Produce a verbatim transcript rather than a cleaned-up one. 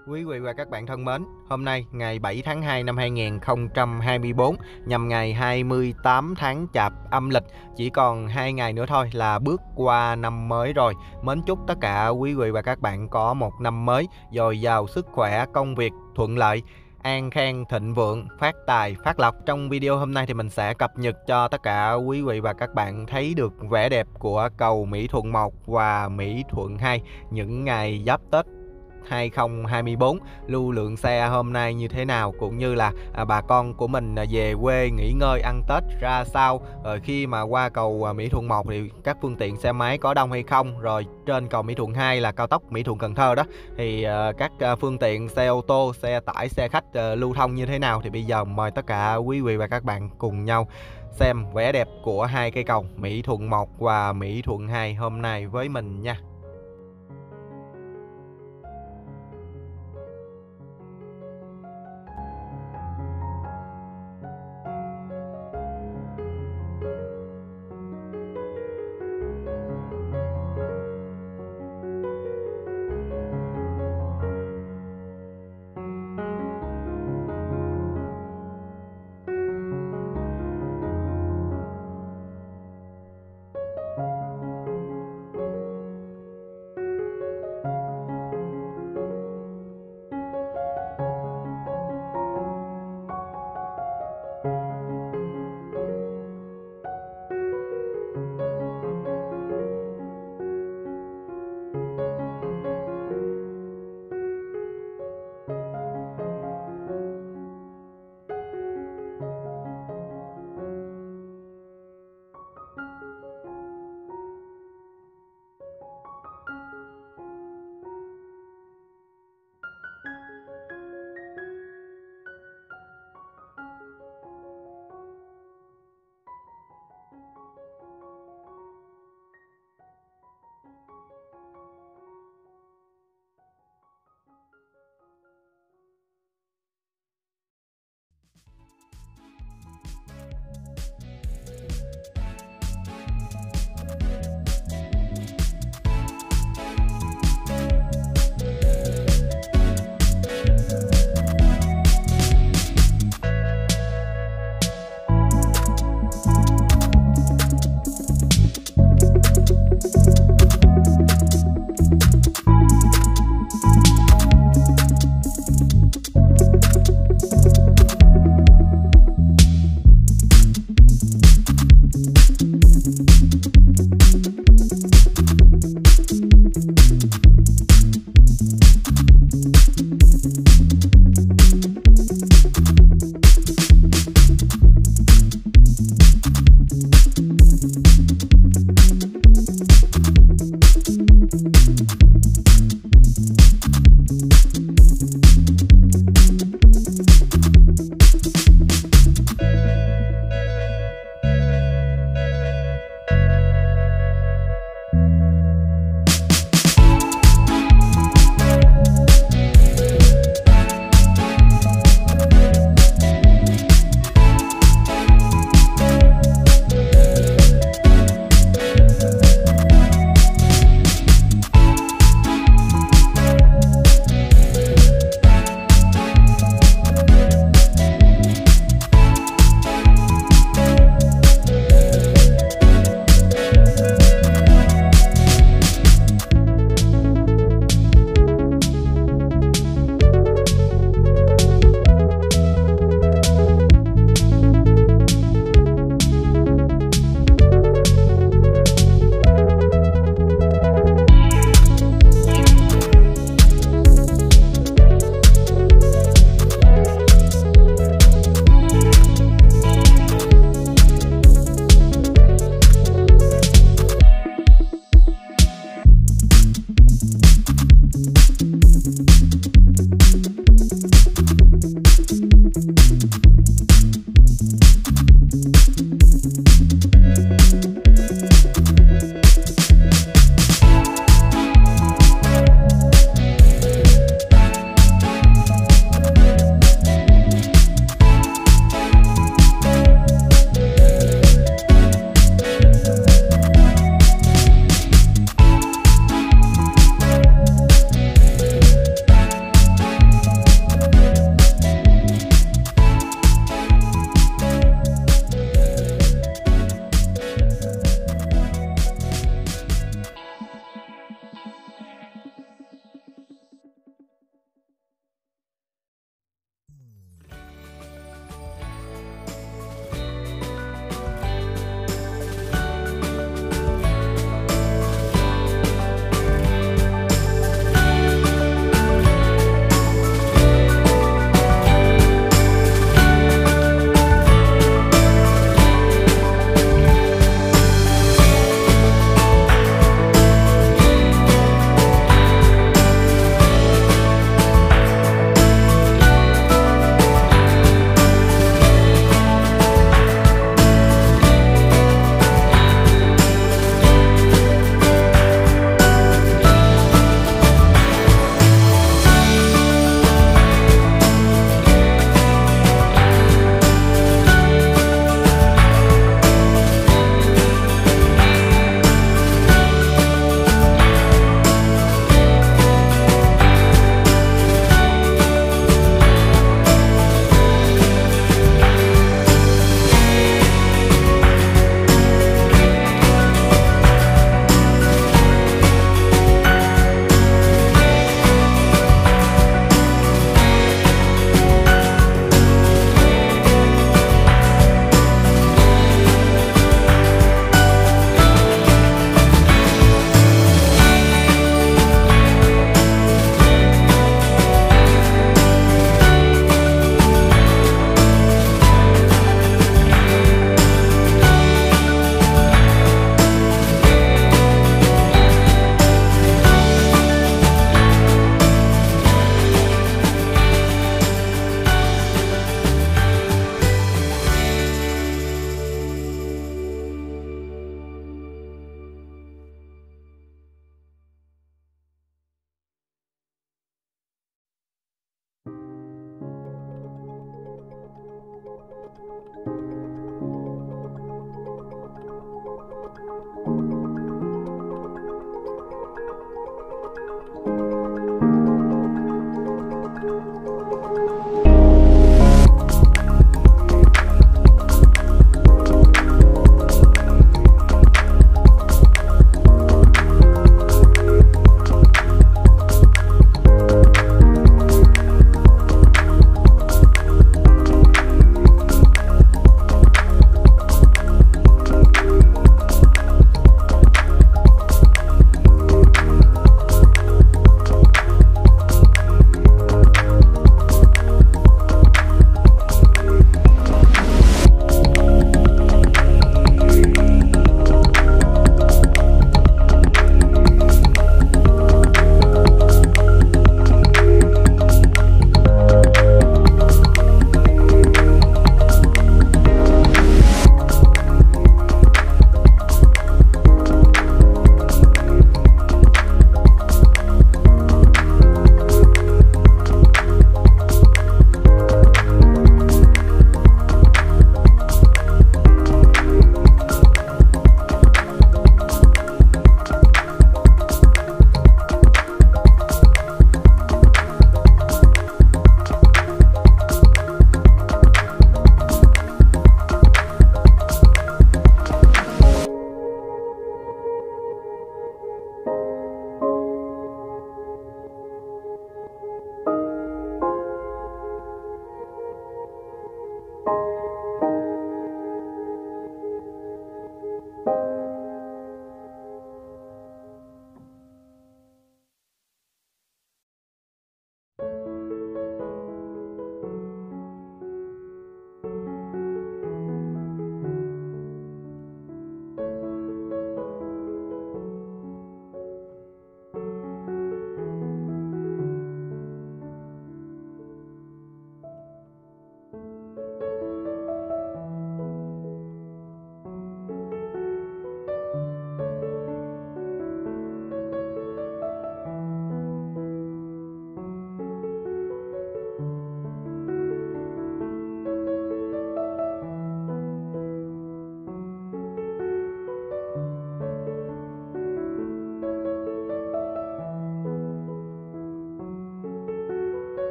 Quý vị và các bạn thân mến, hôm nay ngày bảy tháng hai năm hai nghìn không trăm hai mươi tư nhằm ngày hai mươi tám tháng Chạp âm lịch, chỉ còn hai ngày nữa thôi là bước qua năm mới rồi. Mến chúc tất cả quý vị và các bạn có một năm mới dồi dào sức khỏe, công việc thuận lợi, an khang thịnh vượng, phát tài phát lộc. Trong video hôm nay thì mình sẽ cập nhật cho tất cả quý vị và các bạn thấy được vẻ đẹp của cầu Mỹ Thuận một và Mỹ Thuận hai những ngày giáp Tết hai không hai tư, lưu lượng xe hôm nay như thế nào, cũng như là à, bà con của mình à, về quê nghỉ ngơi ăn Tết ra sao, rồi khi mà qua cầu à, Mỹ Thuận một thì các phương tiện xe máy có đông hay không, rồi trên cầu Mỹ Thuận hai là cao tốc Mỹ Thuận Cần Thơ đó thì à, các à, phương tiện xe ô tô, xe tải, xe khách à, lưu thông như thế nào. Thì bây giờ mời tất cả quý vị và các bạn cùng nhau xem vẻ đẹp của hai cây cầu Mỹ Thuận một và Mỹ Thuận hai hôm nay với mình nha.